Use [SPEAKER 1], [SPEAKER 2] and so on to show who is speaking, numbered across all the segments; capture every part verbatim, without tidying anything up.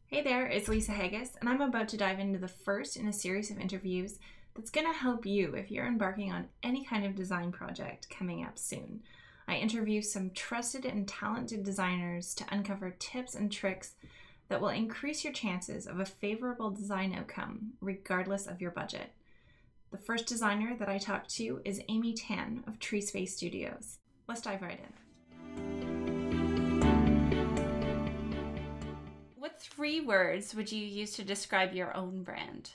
[SPEAKER 1] Hey there, it's Lisa Haggis, and I'm about to dive into the first in a series of interviews that's going to help you if you're embarking on any kind of design project coming up soon. I interview some trusted and talented designers to uncover tips and tricks that will increase your chances of a favorable design outcome, regardless of your budget. The first designer that I talked to is Amy Tan of Tree Space Studios. Let's dive right in. What three words would you use to describe your own brand?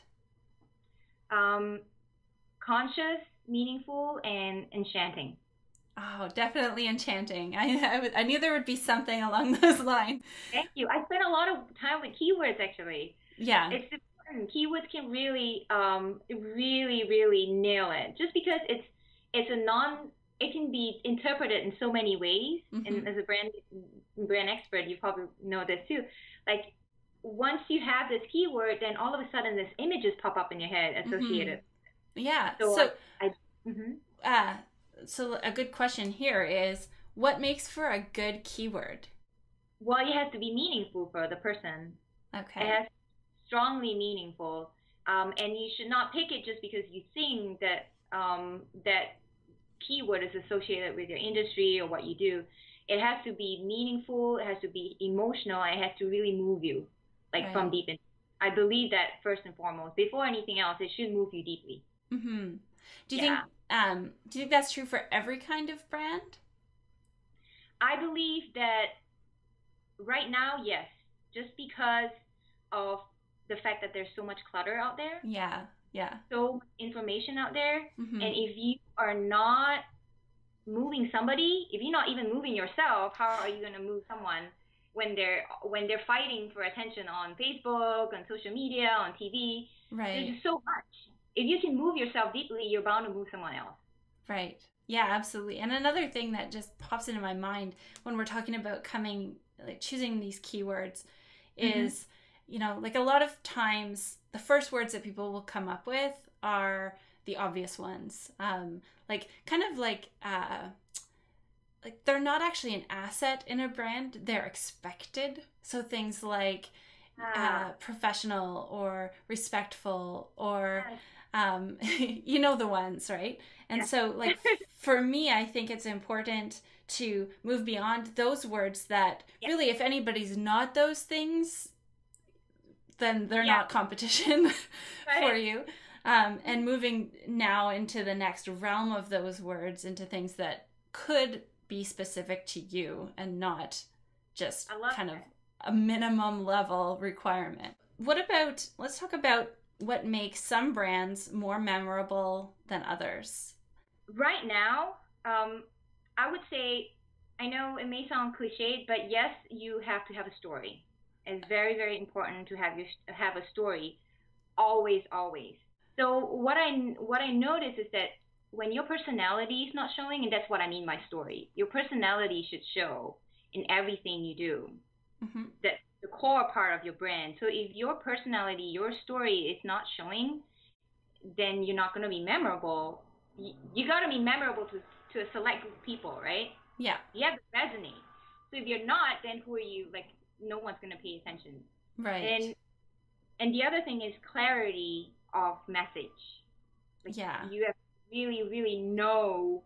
[SPEAKER 2] Um, conscious, meaningful, and enchanting.
[SPEAKER 1] Oh, definitely enchanting. I, I, would, I knew there would be something along those lines.
[SPEAKER 2] Thank you. I spent a lot of time with keywords actually.
[SPEAKER 1] Yeah.
[SPEAKER 2] It's important. Keywords can really, um, really, really nail it. Just because it's it's a non, it can be interpreted in so many ways.
[SPEAKER 1] Mm-hmm.
[SPEAKER 2] And as a brand brand expert, you probably know this too. Like once you have this keyword, then all of a sudden this images pop up in your head
[SPEAKER 1] Mm-hmm.
[SPEAKER 2] associated.
[SPEAKER 1] Yeah.
[SPEAKER 2] So
[SPEAKER 1] So,
[SPEAKER 2] I, I mhm.
[SPEAKER 1] uh, so a good question here is, what makes for a good keyword?
[SPEAKER 2] Well, it has to be meaningful for the person. It
[SPEAKER 1] Okay.
[SPEAKER 2] has strongly meaningful, um, and you should not pick it just because you think that um, that keyword is associated with your industry or what you do. It has to be meaningful. It has to be emotional. And it has to really move you, like from
[SPEAKER 1] Right.
[SPEAKER 2] deep in. I believe that first and foremost, before anything else, it should move you deeply.
[SPEAKER 1] Mm-hmm. Do you think
[SPEAKER 2] Yeah,
[SPEAKER 1] um do you think that's true for every kind of brand?
[SPEAKER 2] I believe that right now, yes, just because of the fact that there's so much clutter out there,
[SPEAKER 1] Yeah. Yeah.
[SPEAKER 2] so much information out there, and
[SPEAKER 1] Mm-hmm.
[SPEAKER 2] if you are not moving somebody, if you're not even moving yourself, how are you going to move someone when they're when they're fighting for attention on Facebook, on social media, on T V? There's
[SPEAKER 1] Right.
[SPEAKER 2] just so much. If you can move yourself deeply, you're bound to move someone else.
[SPEAKER 1] Right. Yeah, absolutely. And another thing that just pops into my mind when we're talking about coming, like choosing these keywords
[SPEAKER 2] Hmm.
[SPEAKER 1] is, you know, like a lot of times the first words that people will come up with are the obvious ones. Um, like kind of like, uh, like they're not actually an asset in a brand, they're expected. So things like uh,
[SPEAKER 2] Ah,
[SPEAKER 1] professional or respectful or
[SPEAKER 2] yes,
[SPEAKER 1] um, you know the ones, right? And
[SPEAKER 2] yes,
[SPEAKER 1] so, like, for me, I think it's important to move beyond those words that
[SPEAKER 2] yes,
[SPEAKER 1] really, if anybody's not those things, then they're
[SPEAKER 2] yeah,
[SPEAKER 1] not competition for
[SPEAKER 2] right.
[SPEAKER 1] you. Um, and moving now into the next realm of those words into things that could be specific to you and not just
[SPEAKER 2] I love
[SPEAKER 1] kind of
[SPEAKER 2] that.
[SPEAKER 1] a minimum level requirement. What about, let's talk about what makes some brands more memorable than others.
[SPEAKER 2] Right now, um, I would say, I know it may sound cliched, but yes, you have to have a story. It's very, very important to have your have a story always, always. So what I what I notice is that when your personality is not showing, and that's what I mean by story, your personality should show in everything you do.
[SPEAKER 1] Mm-hmm.
[SPEAKER 2] That's the core part of your brand. So if your personality, your story is not showing, then you're not going to be memorable. You, you got to be memorable to to a select group of people, right?
[SPEAKER 1] Yeah,
[SPEAKER 2] You have to resonate. So if you're not, then who are you? Like no one's going to pay attention.
[SPEAKER 1] right.
[SPEAKER 2] And and the other thing is clarity of message. Like
[SPEAKER 1] Yeah,
[SPEAKER 2] you have to really, really know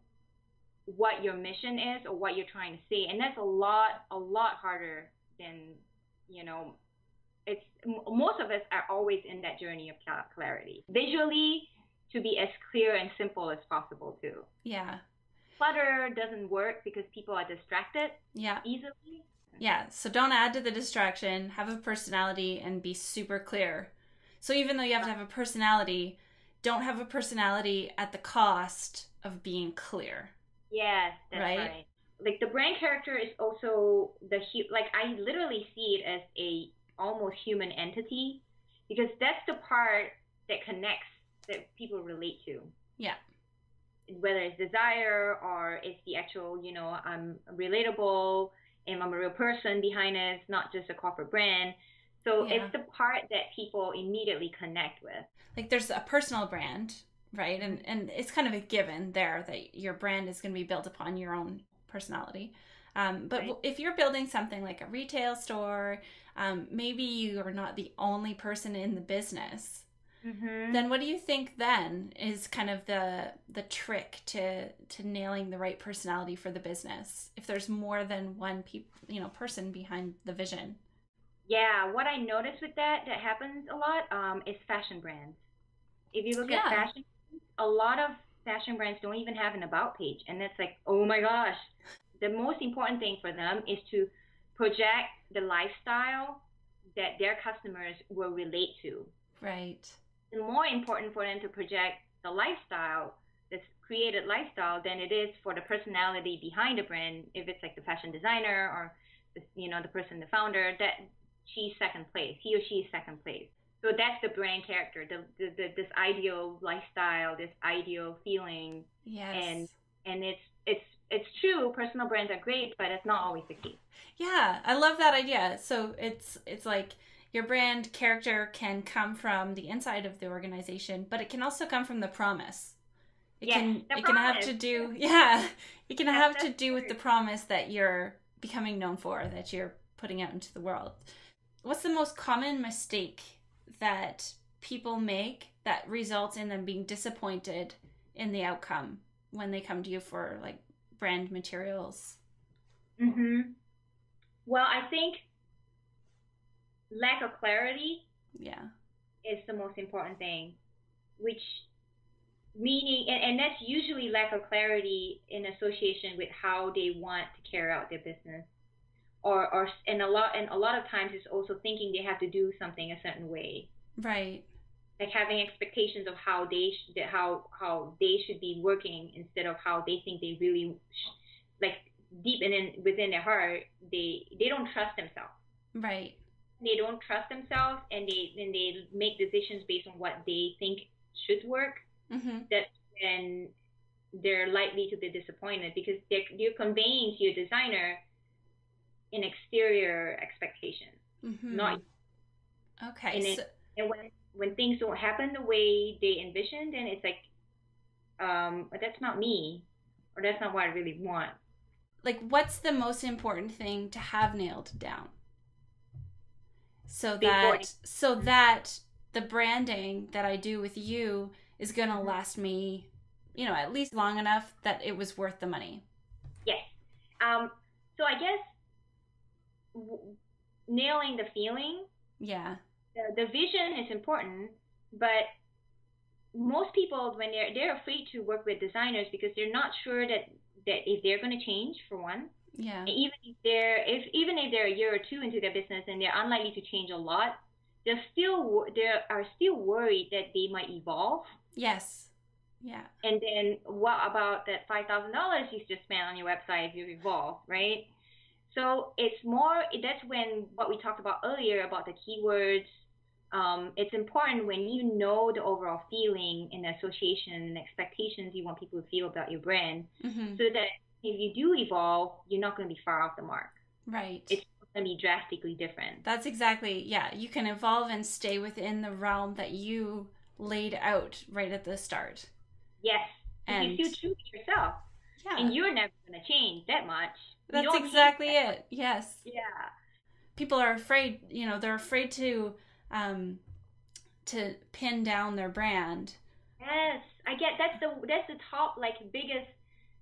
[SPEAKER 2] what your mission is or what you're trying to say, and that's a lot, a lot harder than you know. It's most of us are always in that journey of clarity. Visually, to be as clear and simple as possible too.
[SPEAKER 1] yeah,
[SPEAKER 2] Clutter doesn't work because people are distracted
[SPEAKER 1] yeah.
[SPEAKER 2] easily.
[SPEAKER 1] Yeah, so don't add to the distraction, have a personality, and be super clear. So even though you have to have a personality, don't have a personality at the cost of being clear,
[SPEAKER 2] Yes, that's
[SPEAKER 1] right?
[SPEAKER 2] right. Like the brand character is also the like I literally see it as a almost human entity because that's the part that connects that people relate to.
[SPEAKER 1] Yeah,
[SPEAKER 2] Whether it's desire or it's the actual, you know, I'm relatable and I'm a real person behind it. It's not just a corporate brand. So
[SPEAKER 1] yeah.
[SPEAKER 2] it's the part that people immediately connect with.
[SPEAKER 1] Like there's a personal brand, right?
[SPEAKER 2] Mm-hmm.
[SPEAKER 1] And and it's kind of a given there that your brand is going to be built upon your own personality. Um, but
[SPEAKER 2] Right.
[SPEAKER 1] if you're building something like a retail store, um, maybe you're not the only person in the business.
[SPEAKER 2] Mm-hmm.
[SPEAKER 1] Then what do you think then is kind of the the trick to to nailing the right personality for the business? If there's more than one pe- you know person behind the vision.
[SPEAKER 2] Yeah, what I noticed with that that happens a lot um, is fashion brands. If you look at
[SPEAKER 1] Yeah.
[SPEAKER 2] fashion, a lot of fashion brands don't even have an about page, and it's like, oh my gosh. The most important thing for them is to project the lifestyle that their customers will relate to.
[SPEAKER 1] Right.
[SPEAKER 2] It's more important for them to project the lifestyle, this created lifestyle, than it is for the personality behind the brand. If it's like the fashion designer or the, you know the person, the founder, that she's second place, he or she is second place. So that's the brand character, the, the, the this ideal lifestyle, this ideal feeling, and
[SPEAKER 1] Yes.
[SPEAKER 2] and it's it's it's true. Personal brands are great, but it's not always the case.
[SPEAKER 1] Yeah, I love that idea. So it's it's like your brand character can come from the inside of the organization, but it can also come from the promise. It
[SPEAKER 2] Yes,
[SPEAKER 1] can
[SPEAKER 2] the
[SPEAKER 1] it can have
[SPEAKER 2] promise.
[SPEAKER 1] to do yeah, it can
[SPEAKER 2] Yes,
[SPEAKER 1] have to
[SPEAKER 2] that's
[SPEAKER 1] do with the
[SPEAKER 2] true.
[SPEAKER 1] promise that you're becoming known for, that you're putting out into the world. What's the most common mistake that people make that results in them being disappointed in the outcome when they come to you for like brand materials?
[SPEAKER 2] Mhm. Well, I think lack of clarity
[SPEAKER 1] Yeah.
[SPEAKER 2] is the most important thing, which meaning, and, and that's usually lack of clarity in association with how they want to carry out their business, or or and a lot and a lot of times it's also thinking they have to do something a certain way,
[SPEAKER 1] Right.
[SPEAKER 2] like having expectations of how they sh- how how they should be working instead of how they think they really sh- like deep in, in within their heart they they don't trust themselves.
[SPEAKER 1] Right.
[SPEAKER 2] They don't trust themselves, and they and they make decisions based on what they think should work.
[SPEAKER 1] Mm-hmm.
[SPEAKER 2] That when they're likely to be disappointed because they're, you're conveying to your designer an exterior expectation,
[SPEAKER 1] Mm-hmm.
[SPEAKER 2] not
[SPEAKER 1] Okay.
[SPEAKER 2] in it.
[SPEAKER 1] So
[SPEAKER 2] And when when things don't happen the way they envisioned, then it's like, um, but that's not me, or that's not what I really want.
[SPEAKER 1] like what's the most important thing to have nailed down so
[SPEAKER 2] Before.
[SPEAKER 1] that so that the branding that I do with you is going to
[SPEAKER 2] Mm-hmm.
[SPEAKER 1] last me, you know, at least long enough that it was worth the money.
[SPEAKER 2] Yes. Um. So I guess w- nailing the feeling,
[SPEAKER 1] Yeah.
[SPEAKER 2] the, the vision is important, but most people when they're they're afraid to work with designers because they're not sure that that if they're going to change for one,
[SPEAKER 1] Yeah.
[SPEAKER 2] and even if they're if even if they're a year or two into their business and they're unlikely to change a lot, they're still they are still worried that they might evolve.
[SPEAKER 1] Yes. Yeah.
[SPEAKER 2] And then what about that five thousand dollars you just spent on your website if you evolve, right? So it's more, that's when what we talked about earlier about the keywords, um, it's important when you know the overall feeling and the association and expectations you want people to feel about your brand,
[SPEAKER 1] Mm-hmm.
[SPEAKER 2] so that if you do evolve, you're not going to be far off the mark.
[SPEAKER 1] Right.
[SPEAKER 2] It's going to be drastically different.
[SPEAKER 1] That's exactly, yeah, you can evolve and stay within the realm that you laid out right at the start.
[SPEAKER 2] Yes, if you
[SPEAKER 1] And
[SPEAKER 2] feel true to yourself,
[SPEAKER 1] yeah,
[SPEAKER 2] and you're never going to change that much. You
[SPEAKER 1] that's
[SPEAKER 2] don't change
[SPEAKER 1] exactly
[SPEAKER 2] that much.
[SPEAKER 1] it. Yes.
[SPEAKER 2] Yeah.
[SPEAKER 1] People are afraid, you know, they're afraid to um to pin down their brand.
[SPEAKER 2] Yes, I get that's the that's the top like biggest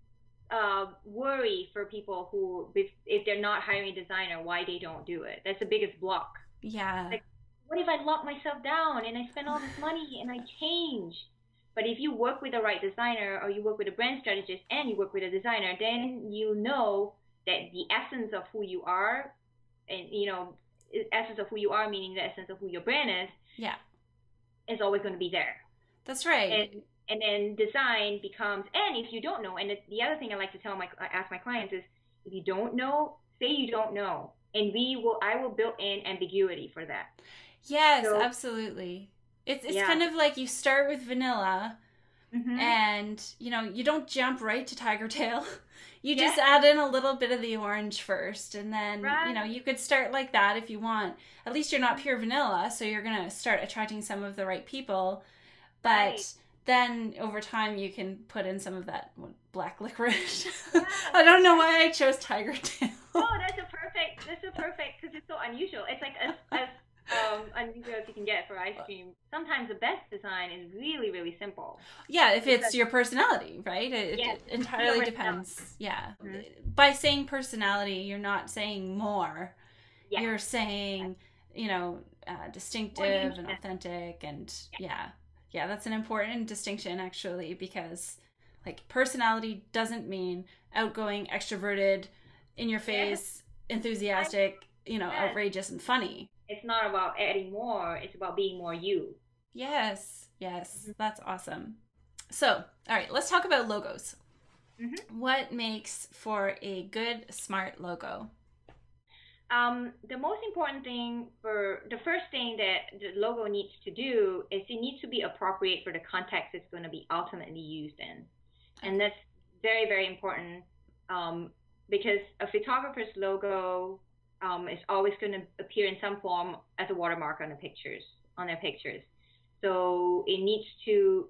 [SPEAKER 2] uh, worry for people who if, if they're not hiring a designer, why they don't do it. That's the biggest block.
[SPEAKER 1] Yeah.
[SPEAKER 2] Like, what if I lock myself down and I spend all this money and I change? But if you work with the right designer or you work with a brand strategist and you work with a designer, then you know that the essence of who you are, and you know, essence of who you are, meaning the essence of who your brand is,
[SPEAKER 1] Yeah.
[SPEAKER 2] is always going to be there.
[SPEAKER 1] That's right.
[SPEAKER 2] And and then design becomes, and if you don't know, and the other thing I like to tell my ask my clients is, if you don't know, say you don't know, and we will I will build in ambiguity for that.
[SPEAKER 1] Yes,
[SPEAKER 2] So
[SPEAKER 1] absolutely. It's it's
[SPEAKER 2] yeah.
[SPEAKER 1] kind of like you start with vanilla
[SPEAKER 2] Mm-hmm.
[SPEAKER 1] and, you know, you don't jump right to tiger tail. You
[SPEAKER 2] Yeah.
[SPEAKER 1] just add in a little bit of the orange first, and then,
[SPEAKER 2] Right.
[SPEAKER 1] you know, you could start like that if you want. At least you're not pure vanilla, so you're going to start attracting some of the right people. But
[SPEAKER 2] Right.
[SPEAKER 1] then over time you can put in some of that black licorice.
[SPEAKER 2] Yeah.
[SPEAKER 1] I don't know why I chose tiger tail.
[SPEAKER 2] Oh, that's a perfect. That's a perfect because it's so unusual. It's like as as um unusual as you can get for ice cream. Sometimes the best design is really really simple.
[SPEAKER 1] Yeah, if it's
[SPEAKER 2] Because,
[SPEAKER 1] your personality, right? It,
[SPEAKER 2] yes,
[SPEAKER 1] it entirely
[SPEAKER 2] your
[SPEAKER 1] depends. Yeah.
[SPEAKER 2] Mm-hmm.
[SPEAKER 1] By saying personality, you're not saying more.
[SPEAKER 2] Yeah.
[SPEAKER 1] You're saying, you know, uh, distinctive and authentic, and yeah. yeah. Yeah, that's an important distinction actually, because like personality doesn't mean outgoing, extroverted, in your face, yes. enthusiastic, you know, yes. outrageous and funny.
[SPEAKER 2] It's not about adding more, it's about being more you.
[SPEAKER 1] Yes, yes, mm-hmm. That's awesome. So, all right, let's talk about logos. Mm-hmm. What makes for a good, smart logo?
[SPEAKER 2] Um, the most important thing for the first thing that the logo needs to do is it needs to be appropriate for the context it's going to be ultimately used in. Okay. And that's very, very important um, because a photographer's logo um, is always going to appear in some form as a watermark on the pictures, on their pictures. So it needs to,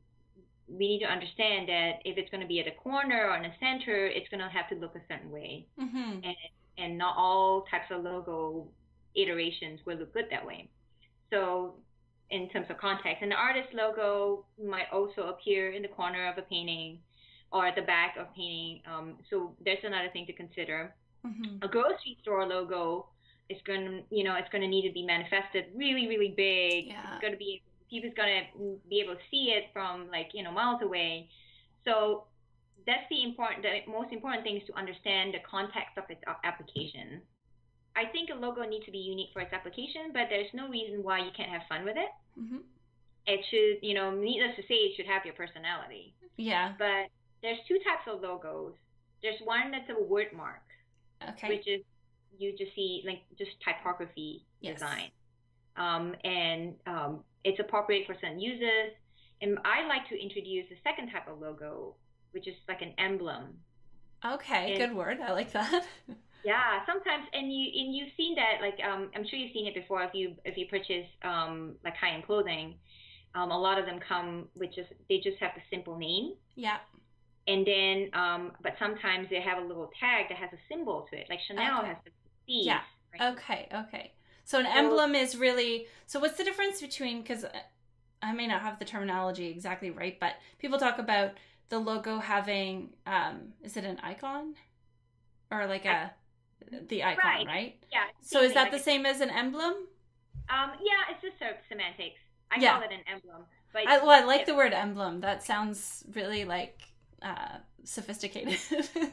[SPEAKER 2] we need to understand that if it's going to be at a corner or in the center, it's going to have to look a certain way. Mm-hmm. And and not all types of logo iterations will look good that way. So in terms of context, and the artist logo might also appear in the corner of a painting or at the back of painting. Um, so there's another thing to consider. Mm-hmm. A grocery store logo is going to, you know, it's going to need to be manifested really, really big. Yeah. It's going to be, people's going to be able to see it from like, you know, miles away. So that's the important, the most important thing is to understand the context of its application. I think a logo needs to be unique for its application, but there's no reason why you can't have fun with it. Mm-hmm. It should, you know, needless to say, it should have your personality.
[SPEAKER 1] Yeah.
[SPEAKER 2] But there's two types of logos. There's one that's a word mark,
[SPEAKER 1] okay,
[SPEAKER 2] which is you just see like just typography yes. design, um, and um, it's appropriate for certain users. And I like to introduce the second type of logo, which is like an emblem.
[SPEAKER 1] Okay, and, good word. I like that.
[SPEAKER 2] Yeah, sometimes, and you and you've seen that, like um, I'm sure you've seen it before. If you if you purchase um, like high-end clothing, um, a lot of them come with just they just have the simple name.
[SPEAKER 1] Yeah.
[SPEAKER 2] And then, um, but sometimes they have a little tag that has a symbol to it, like Chanel okay. has the C.
[SPEAKER 1] Yeah. Right? Okay. Okay. So an so, emblem is really. So what's the difference between? Because I may not have the terminology exactly right, but people talk about the logo having, um, is it an icon? Or like a, the icon, right? right?
[SPEAKER 2] Yeah.
[SPEAKER 1] So is that like the same as an emblem?
[SPEAKER 2] Um, yeah, it's just sort of semantics. I
[SPEAKER 1] yeah.
[SPEAKER 2] call it an emblem. But
[SPEAKER 1] I, well, I like yeah. the word emblem. That sounds really like uh, sophisticated.
[SPEAKER 2] Thank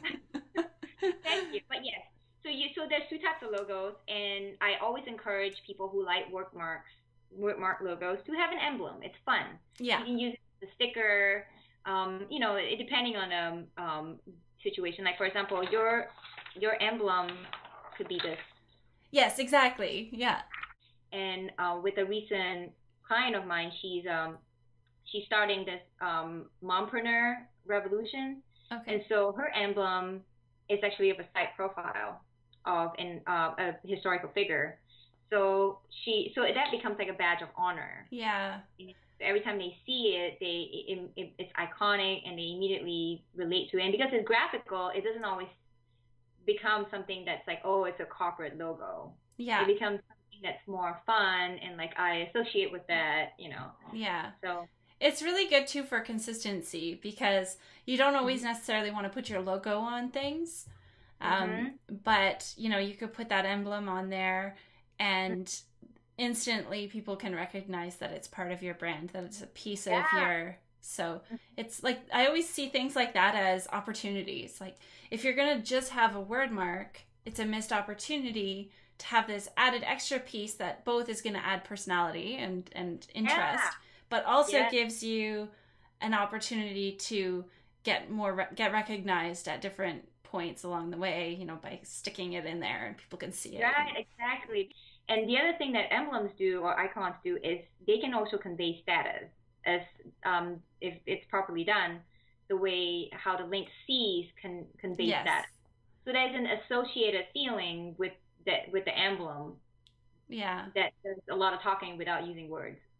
[SPEAKER 2] you. But yes, so you so there's two types of logos, and I always encourage people who like word marks, word mark logos, to have an emblem. It's fun.
[SPEAKER 1] Yeah.
[SPEAKER 2] You can use the sticker. Um, you know, it, depending on a um, um, situation. Like, for example, your your emblem could be this.
[SPEAKER 1] Yes, exactly. Yeah.
[SPEAKER 2] And uh, with a recent client of mine, she's um, she's starting this um, mompreneur revolution.
[SPEAKER 1] Okay.
[SPEAKER 2] And so her emblem is actually of a site profile of an uh, a historical figure. So she so that becomes like a badge of honor.
[SPEAKER 1] Yeah.
[SPEAKER 2] Every time they see it, they it, it, it's iconic and they immediately relate to it. And because it's graphical, it doesn't always become something that's like, oh, it's a corporate logo.
[SPEAKER 1] Yeah.
[SPEAKER 2] It becomes something that's more fun and like I associate with that, you know.
[SPEAKER 1] Yeah.
[SPEAKER 2] So
[SPEAKER 1] it's really good too for consistency because you don't always mm-hmm. necessarily want to put your logo on things. Um, mm-hmm. But, you know, you could put that emblem on there and instantly people can recognize that it's part of your brand, that it's a piece yeah. of your, so it's like, I always see things like that as opportunities. Like if you're going to just have a word mark, it's a missed opportunity to have this added extra piece that both is going to add personality and, and interest, yeah. but also yeah. gives you an opportunity to get more, re- get recognized at different points along the way, you know, by sticking it in there and people can see it.
[SPEAKER 2] Right, exactly. And the other thing that emblems do or icons do is they can also convey status as um, if it's properly done, the way how the link sees can convey
[SPEAKER 1] yes.
[SPEAKER 2] status. So there's an associated feeling with that with the emblem.
[SPEAKER 1] Yeah.
[SPEAKER 2] That there's a lot of talking without using words.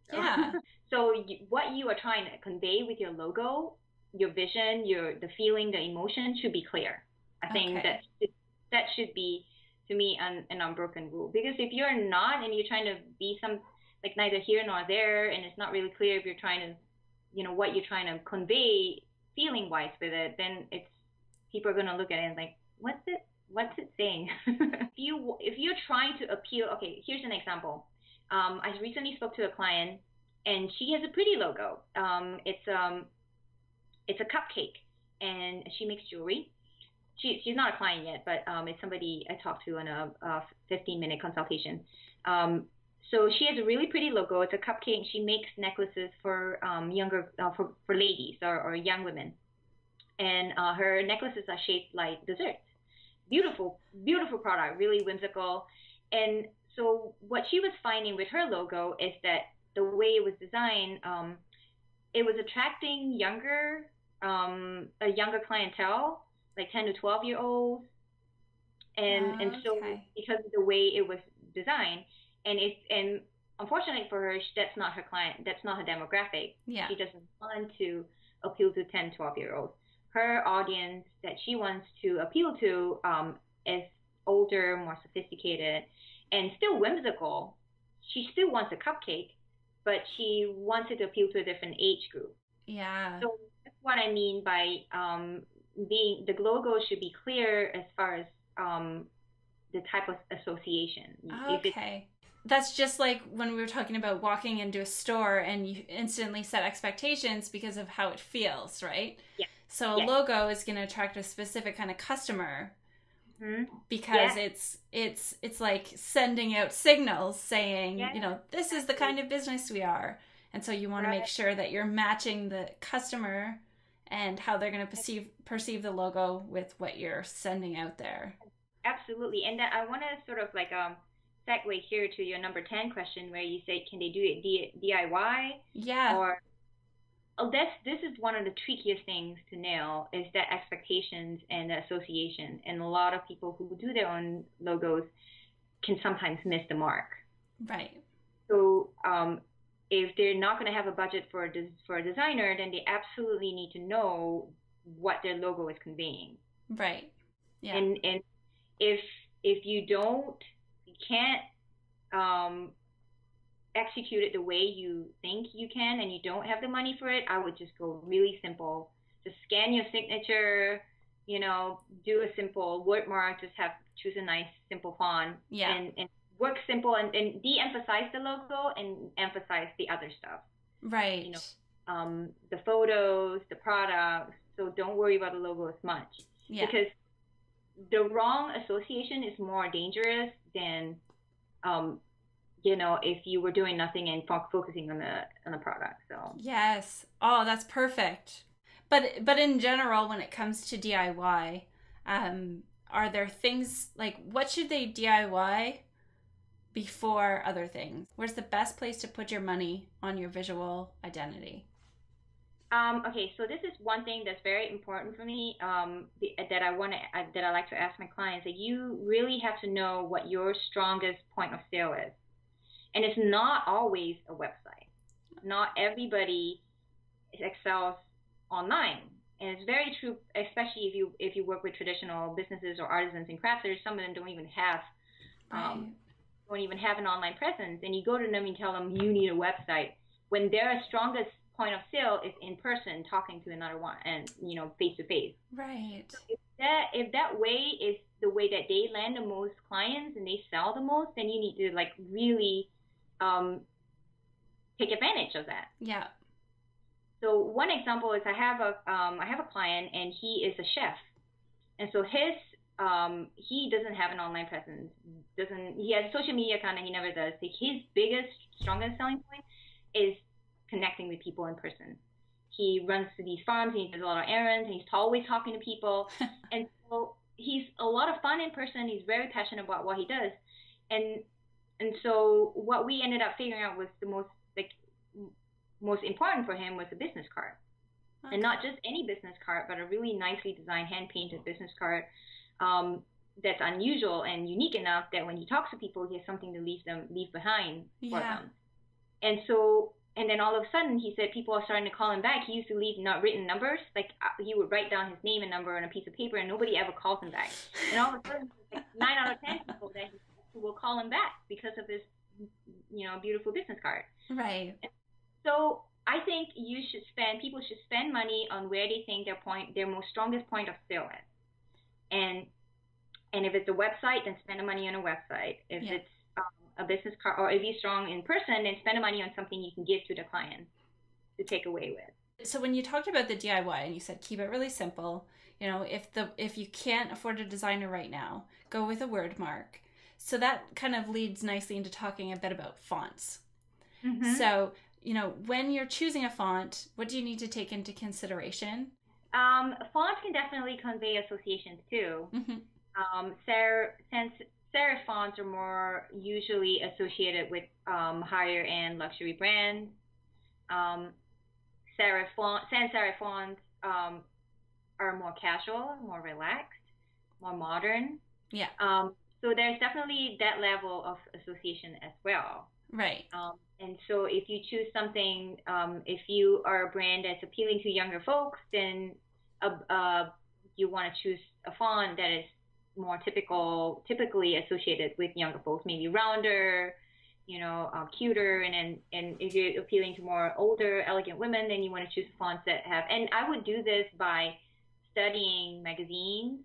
[SPEAKER 2] So,
[SPEAKER 1] Yeah.
[SPEAKER 2] so you, what you are trying to convey with your logo, your vision, your the feeling, the emotion should be clear. I think
[SPEAKER 1] Okay.
[SPEAKER 2] that that should be, to me, an, an unbroken rule. Because if you're not, and you're trying to be some, like, neither here nor there, and it's not really clear if you're trying to, you know, what you're trying to convey feeling wise with it, then it's, people are going to look at it and like, what's it what's it saying? if you if you're trying to appeal, okay, here's an example. um I recently spoke to a client, and she has a pretty logo. um it's um it's a cupcake, and she makes jewelry. She, she's not a client yet, but um, it's somebody I talked to on a, a fifteen minute consultation. Um, so she has a really pretty logo. It's a cupcake. She makes necklaces for um, younger, uh, for, for ladies, or, or young women. And uh, her necklaces are shaped like desserts. Beautiful, beautiful product, really whimsical. And so what she was finding with her logo is that the way it was designed, um, it was attracting younger, um, a younger clientele, like ten to twelve year olds. And, and so
[SPEAKER 1] Okay.
[SPEAKER 2] because of the way it was designed, and it's, and unfortunately for her, that's not her client, that's not her demographic.
[SPEAKER 1] Yeah.
[SPEAKER 2] She doesn't want to appeal to ten, twelve year olds. Her audience that she wants to appeal to um, is older, more sophisticated, and still whimsical. She still wants a cupcake, but she wants it to appeal to a different age group.
[SPEAKER 1] Yeah.
[SPEAKER 2] So that's what I mean by um, being, the logo should be clear as far as um, the type of association. If it's,
[SPEAKER 1] Okay. That's just like when we were talking about walking into a store and you instantly set expectations because of how it feels, right?
[SPEAKER 2] yeah,
[SPEAKER 1] So a
[SPEAKER 2] yeah,
[SPEAKER 1] logo is going to attract a specific kind of customer
[SPEAKER 2] hmm
[SPEAKER 1] because
[SPEAKER 2] yeah,
[SPEAKER 1] it's it's it's like sending out signals saying,
[SPEAKER 2] yeah,
[SPEAKER 1] you know, this is the
[SPEAKER 2] exactly.
[SPEAKER 1] kind of business we are. And so you want to make
[SPEAKER 2] Right.
[SPEAKER 1] sure that you're matching the customer and how they're going to perceive perceive the logo with what you're sending out there.
[SPEAKER 2] Absolutely. And that I want to sort of like um segue here to your number ten question, where you say, can they do it D- DIY?
[SPEAKER 1] Yeah.
[SPEAKER 2] Or, oh, that's, this is one of the trickiest things to nail, is that expectations and the association. And a lot of people who do their own logos can sometimes miss the mark.
[SPEAKER 1] Right.
[SPEAKER 2] So um, if they're not going to have a budget for a, des- for a designer, then they absolutely need to know what their logo is conveying.
[SPEAKER 1] Right. Yeah.
[SPEAKER 2] And and if if you don't, you can't um, execute it the way you think you can, and you don't have the money for it, I would just go really simple. Just scan your signature, you know, do a simple word mark, just have, choose a nice simple font,
[SPEAKER 1] Yeah.
[SPEAKER 2] and, and work simple, and, and de-emphasize the logo and emphasize the other stuff. You
[SPEAKER 1] Right.
[SPEAKER 2] know, um, the photos, the products. So don't worry about the logo as much,
[SPEAKER 1] Yeah.
[SPEAKER 2] because the wrong association is more dangerous than um, you know, if you were doing nothing and fo- focusing on the on the product. So
[SPEAKER 1] Yes. Oh, that's perfect. But but in general, when it comes to D I Y, um, are there things like what should they D I Y before other things? Where's the best place to put your money on your visual identity?
[SPEAKER 2] um, okay, so this is one thing that's very important for me, um, the, that I want to uh, that I like to ask my clients, that you really have to know what your strongest point of sale is, and it's not always a website. Not everybody excels online. And it's very true, especially if you if you work with traditional businesses or artisans and crafters. Some of them don't even have um,
[SPEAKER 1] Right.
[SPEAKER 2] don't even have an online presence, and you go to them and tell them you need a website, when their strongest point of sale is in person, talking to another one, and you know, face to face.
[SPEAKER 1] Right.
[SPEAKER 2] If that if that way is the way that they land the most clients and they sell the most, then you need to like really um, take advantage of that.
[SPEAKER 1] Yeah.
[SPEAKER 2] So one example is I have a um, I have a client, and he is a chef, and so his um, he doesn't have an online presence. Doesn't He has a social media account and he never does. Like, his biggest, strongest selling point is connecting with people in person. He runs to these farms and he does a lot of errands and he's always talking to people, and so he's a lot of fun in person. He's very passionate about what he does, and and so what we ended up figuring out was the most like most important for him was a business card. Okay. And not just any business card, but a really nicely designed, hand painted business card um, that's unusual and unique enough that when he talks to people, he has something to leave them leave behind for
[SPEAKER 1] Yeah.
[SPEAKER 2] them. And so and then all of a sudden he said people are starting to call him back. He used to leave not written numbers, like uh, he would write down his name and number on a piece of paper, and nobody ever calls him back. And all of a sudden, like nine out of ten people that he will call him back because of this, you know, beautiful business card.
[SPEAKER 1] Right.
[SPEAKER 2] So I think you should spend, people should spend money on where they think their point, their most strongest point of sale is. And and if it's a website, then spend the money on a website. If yeah. it's um, a business card, or if you're strong in person, then spend the money on something you can give to the client to take away with.
[SPEAKER 1] So when you talked about the D I Y and you said keep it really simple, you know, if the if you can't afford a designer right now, go with a word mark. So that kind of leads nicely into talking a bit about fonts. Mm-hmm. So, you know, when you're choosing a font, what do you need to take into consideration?
[SPEAKER 2] Um, fonts can definitely convey associations too. Mm-hmm. Um, serif, since serif fonts are more usually associated with um, higher end luxury brands. Um, serif font, sans serif fonts um, are more casual, more relaxed, more modern.
[SPEAKER 1] Yeah.
[SPEAKER 2] Um, so there's definitely that level of association as well.
[SPEAKER 1] Right.
[SPEAKER 2] Um, and so if you choose something, um, if you are a brand that's appealing to younger folks, then uh, uh, you want to choose a font that is more typical, typically associated with younger folks, maybe rounder, you know, uh, cuter. And then, and if you're appealing to more older, elegant women, then you want to choose fonts that have, and I would do this by studying magazines,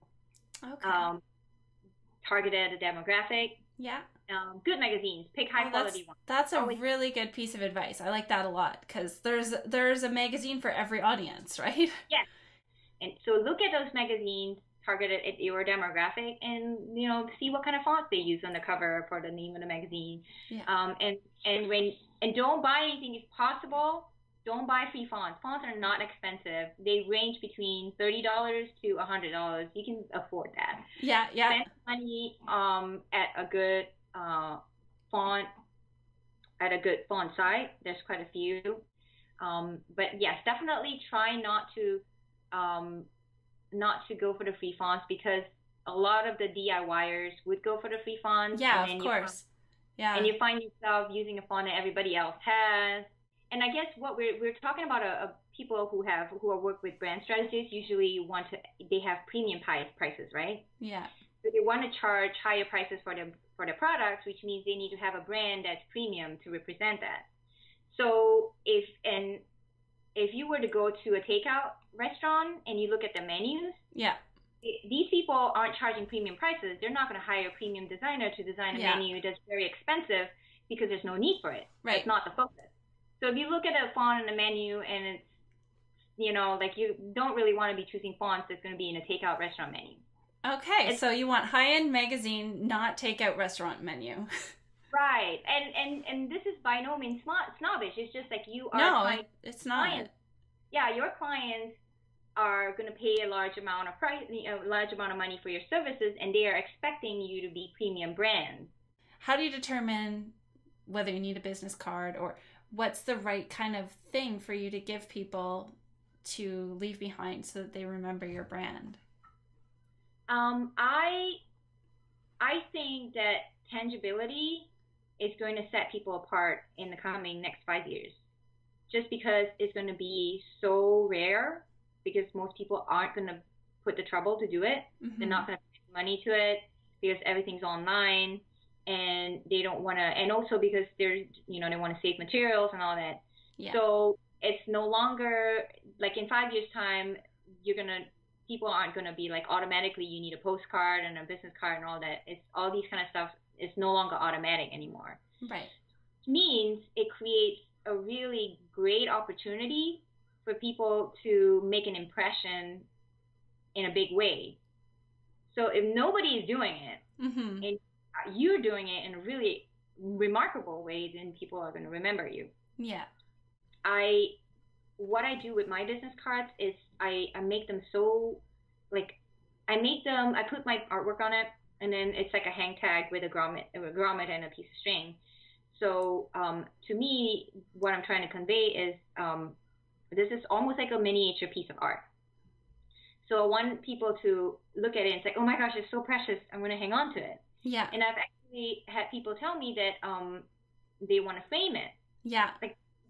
[SPEAKER 1] okay.
[SPEAKER 2] um, targeted a demographic.
[SPEAKER 1] Yeah.
[SPEAKER 2] Um, good magazines. Pick high
[SPEAKER 1] oh,
[SPEAKER 2] quality
[SPEAKER 1] that's,
[SPEAKER 2] ones.
[SPEAKER 1] That's a Always. really good piece of advice. I like that a lot because there's there's a magazine for every audience, right?
[SPEAKER 2] Yes. And so look at those magazines targeted at your demographic, and you know, see what kind of fonts they use on the cover for the name of the magazine.
[SPEAKER 1] Yeah.
[SPEAKER 2] Um, and and when and don't buy anything if possible. Don't buy free fonts. Fonts are not expensive. They range between thirty dollars to a hundred dollars. You can afford that.
[SPEAKER 1] Yeah, yeah.
[SPEAKER 2] Spend money um at a good uh font at a good font site. There's quite a few. Um, but yes, definitely try not to um not to go for the free fonts, because a lot of the DIYers would go for the free fonts.
[SPEAKER 1] Yeah,
[SPEAKER 2] and then
[SPEAKER 1] of
[SPEAKER 2] you
[SPEAKER 1] course.
[SPEAKER 2] Find,
[SPEAKER 1] yeah.
[SPEAKER 2] And you find yourself using a font that everybody else has. And I guess what we're we're talking about a, a people who have who are work with brand strategists usually want to they have premium price prices, right?
[SPEAKER 1] Yeah.
[SPEAKER 2] So they want to charge higher prices for their for their products, which means they need to have a brand that's premium to represent that. So if and if you were to go to a takeout restaurant and you look at the menus,
[SPEAKER 1] yeah,
[SPEAKER 2] these people aren't charging premium prices. They're not going to hire a premium designer to design a yeah. menu that's very expensive because there's no need for it.
[SPEAKER 1] Right.
[SPEAKER 2] It's not the focus. So if you look at a font in a menu and it's, you know, like you don't really want to be choosing fonts that's going to be in a takeout restaurant menu.
[SPEAKER 1] Okay, it's, so you want high-end magazine, not takeout restaurant menu.
[SPEAKER 2] Right, and and and this is by no means snobbish. It's just like you are.
[SPEAKER 1] No,
[SPEAKER 2] client,
[SPEAKER 1] it's not.
[SPEAKER 2] Clients, yeah, your clients are going to pay a large amount of price, a large amount of money for your services, and they are expecting you to be premium brands.
[SPEAKER 1] How do you determine whether you need a business card, or what's the right kind of thing for you to give people to leave behind so that they remember your brand?
[SPEAKER 2] Um, I I think that tangibility is going to set people apart in the coming next five years, just because it's going to be so rare, because most people aren't going to put the trouble to do it. Mm-hmm. They're not going to pay money to it because everything's online, and they don't want to, and also because they're, you know, they want to save materials and all that.
[SPEAKER 1] Yeah.
[SPEAKER 2] So it's no longer, like in five years time, you're going to, people aren't going to be like automatically you need a postcard and a business card and all that. It's all these kind of stuff. It's no longer automatic anymore.
[SPEAKER 1] Right.
[SPEAKER 2] Which means it creates a really great opportunity for people to make an impression in a big way. So if nobody is doing it, mm-hmm. and you're doing it in a really remarkable way, then people are going to remember you.
[SPEAKER 1] Yeah.
[SPEAKER 2] I, what I do with my business cards is I, I make them so, like, I make them, I put my artwork on it, and then it's like a hang tag with a grommet, a grommet and a piece of string. So um, to me, what I'm trying to convey is um, this is almost like a miniature piece of art. So I want people to look at it and say, oh my gosh, it's so precious, I'm going to hang on to it.
[SPEAKER 1] Yeah.
[SPEAKER 2] And I've actually had people tell me that um, they want to frame it.
[SPEAKER 1] Yeah.
[SPEAKER 2] Like,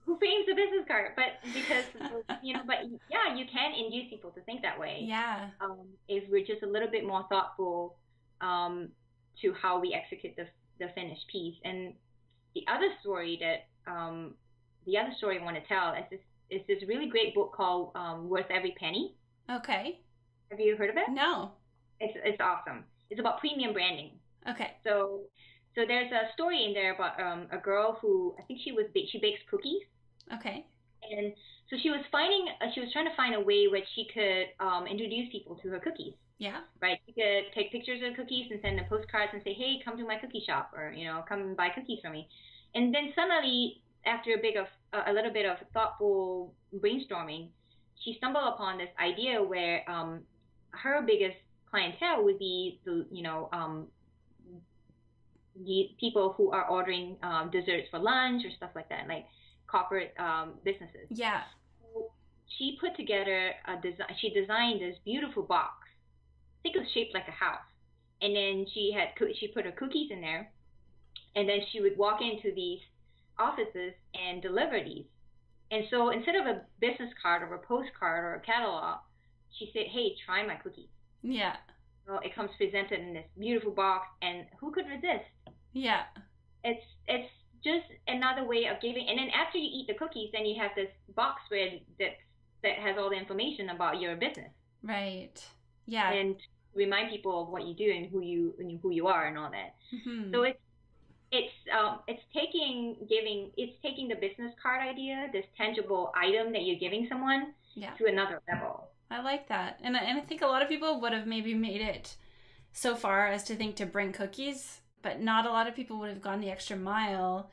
[SPEAKER 2] who frames the business card? But because, you know, but yeah, you can induce people to think that way.
[SPEAKER 1] Yeah.
[SPEAKER 2] Um, if we're just a little bit more thoughtful um, to how we execute the the finished piece. And the other story that um, the other story I want to tell is this is this really great book called um, Worth Every Penny.
[SPEAKER 1] Okay.
[SPEAKER 2] Have you heard of it?
[SPEAKER 1] No.
[SPEAKER 2] It's it's awesome. It's about premium branding.
[SPEAKER 1] Okay.
[SPEAKER 2] So so there's a story in there about um, a girl who I think she was she bakes cookies.
[SPEAKER 1] Okay.
[SPEAKER 2] And so she was finding uh, she was trying to find a way which she could um, introduce people to her cookies.
[SPEAKER 1] Yeah.
[SPEAKER 2] Right. She could take pictures of cookies and send them postcards and say, hey, come to my cookie shop, or you know, come and buy cookies from me. And then suddenly, after a big of a little bit of thoughtful brainstorming, she stumbled upon this idea where um, her biggest clientele would be the you know um, the people who are ordering um, desserts for lunch or stuff like that, like corporate um, businesses.
[SPEAKER 1] Yeah.
[SPEAKER 2] So she put together a design. She designed this beautiful box. I think it was shaped like a house, and then she had she put her cookies in there, and then she would walk into these offices and deliver these. And so instead of a business card or a postcard or a catalog, she said, "Hey, try my cookies."
[SPEAKER 1] Yeah.
[SPEAKER 2] So it comes presented in this beautiful box, and who could resist?
[SPEAKER 1] Yeah.
[SPEAKER 2] It's it's just another way of giving. And then after you eat the cookies, then you have this box where that that has all the information about your business.
[SPEAKER 1] Right. Yeah.
[SPEAKER 2] And remind people of what you do and who you and who you are and all that.
[SPEAKER 1] Mm-hmm.
[SPEAKER 2] So it's it's um it's taking giving it's taking the business card idea, this tangible item that you're giving someone,
[SPEAKER 1] yeah.
[SPEAKER 2] to another level.
[SPEAKER 1] I like that. And and I think a lot of people would have maybe made it so far as to think to bring cookies, but not a lot of people would have gone the extra mile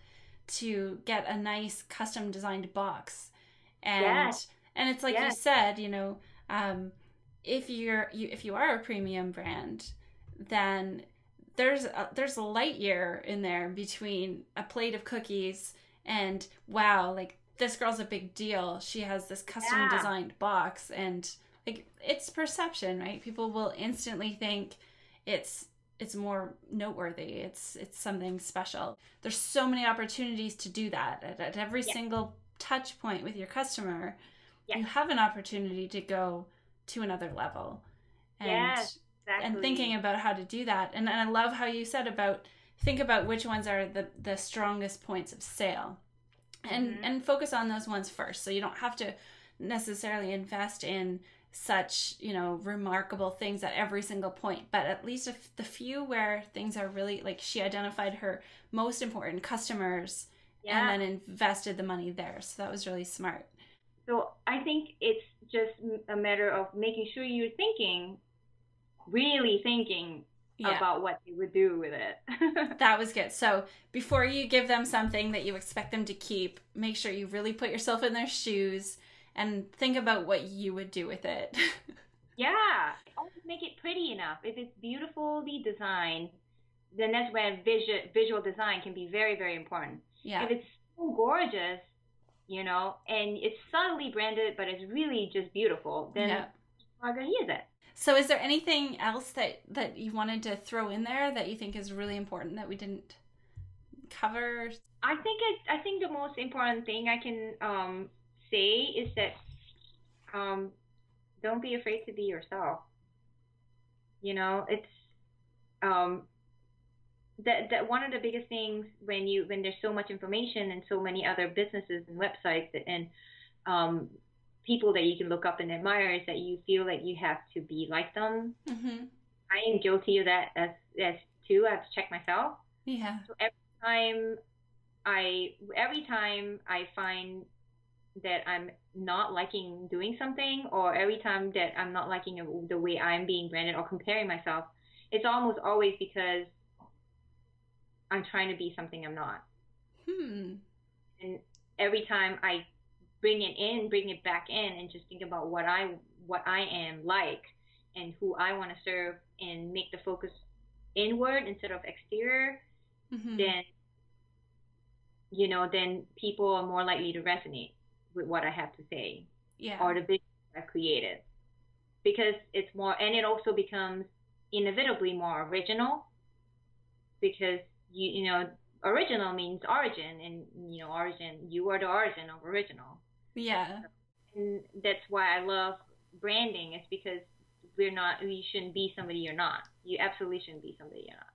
[SPEAKER 1] to get a nice custom designed box. And
[SPEAKER 2] yes.
[SPEAKER 1] and it's like yes. you said, you know, um, if you're you if you are a premium brand, then there's a, there's a light year in there between a plate of cookies and wow, like this girl's a big deal. She has this custom yeah. designed box, and like it's perception, right? People will instantly think it's it's more noteworthy. It's it's something special. There's so many opportunities to do that at, at every yeah. single touch point with your customer. Yeah. You have an opportunity to go to another level. And
[SPEAKER 2] yes, exactly.
[SPEAKER 1] and thinking about how to do that. And, and I love how you said about think about which ones are the, the strongest points of sale. And mm-hmm. and focus on those ones first. So you don't have to necessarily invest in such, you know, remarkable things at every single point, but at least if the few where things are really, like she identified her most important customers yeah. and then invested the money there. So that was really smart.
[SPEAKER 2] So I think it's just a matter of making sure you're thinking, really thinking yeah. about what you would do with it.
[SPEAKER 1] That was good. So before you give them something that you expect them to keep, make sure you really put yourself in their shoes and think about what you would do with it.
[SPEAKER 2] yeah. Always make it pretty enough. If it's beautifully designed, then that's when visual, visual design can be very, very important.
[SPEAKER 1] Yeah.
[SPEAKER 2] If it's so gorgeous, you know, and it's subtly branded, but it's really just beautiful, then yeah. I'm going to use it.
[SPEAKER 1] So is there anything else that, that you wanted to throw in there that you think is really important that we didn't cover?
[SPEAKER 2] I think it, I think the most important thing I can um, say is that um, don't be afraid to be yourself. You know, it's um, that that one of the biggest things when you when there's so much information and so many other businesses and websites and um, people that you can look up and admire is that you feel like you have to be like them.
[SPEAKER 1] Mm-hmm.
[SPEAKER 2] I am guilty of that as as too. I have to check myself.
[SPEAKER 1] Yeah.
[SPEAKER 2] So every time I every time I find that I'm not liking doing something, or every time that I'm not liking the way I'm being branded or comparing myself, it's almost always because I'm trying to be something I'm not.
[SPEAKER 1] Hmm.
[SPEAKER 2] And every time I bring it in, bring it back in, and just think about what I what I am like and who I want to serve, and make the focus inward instead of exterior, mm-hmm. then you know, then people are more likely to resonate with what I have to say,
[SPEAKER 1] yeah,
[SPEAKER 2] or the vision I've created, because it's more, and it also becomes inevitably more original, because you you know original means origin, and you know, origin. You are the origin of original.
[SPEAKER 1] Yeah.
[SPEAKER 2] And that's why I love branding. It's because we're not. We shouldn't be somebody you're not. You absolutely shouldn't be somebody you're not.